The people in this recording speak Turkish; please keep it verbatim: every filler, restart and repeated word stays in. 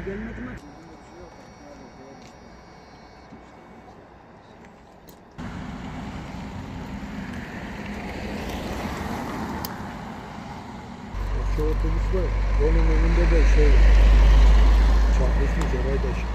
gelmedi mi? Şu otobüs var. Onun önünde de şey çarpışmış orayı da